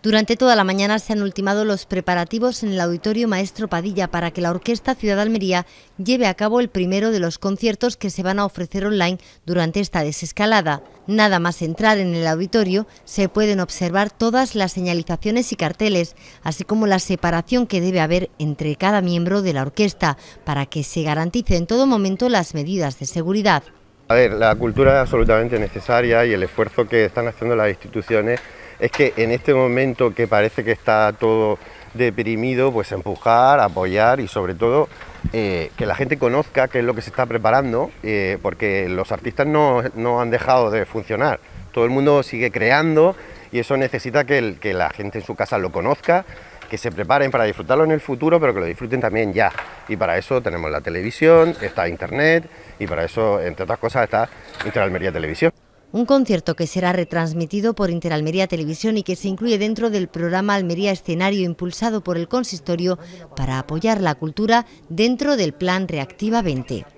Durante toda la mañana se han ultimado los preparativos en el Auditorio Maestro Padilla para que la Orquesta Ciudad de Almería lleve a cabo el primero de los conciertos que se van a ofrecer online durante esta desescalada. Nada más entrar en el auditorio se pueden observar todas las señalizaciones y carteles, así como la separación que debe haber entre cada miembro de la orquesta para que se garantice en todo momento las medidas de seguridad. A ver, la cultura es absolutamente necesaria y el esfuerzo que están haciendo las instituciones es que en este momento que parece que está todo deprimido, pues empujar, apoyar y sobre todo que la gente conozca qué es lo que se está preparando, porque los artistas no han dejado de funcionar, todo el mundo sigue creando y eso necesita que la gente en su casa lo conozca, que se preparen para disfrutarlo en el futuro, pero que lo disfruten también ya. Y para eso tenemos la televisión, está internet y para eso, entre otras cosas, está Interalmería Televisión. Un concierto que será retransmitido por Interalmería Televisión y que se incluye dentro del programa Almería Escenario impulsado por el Consistorio para apoyar la cultura dentro del Plan Reactiva 20.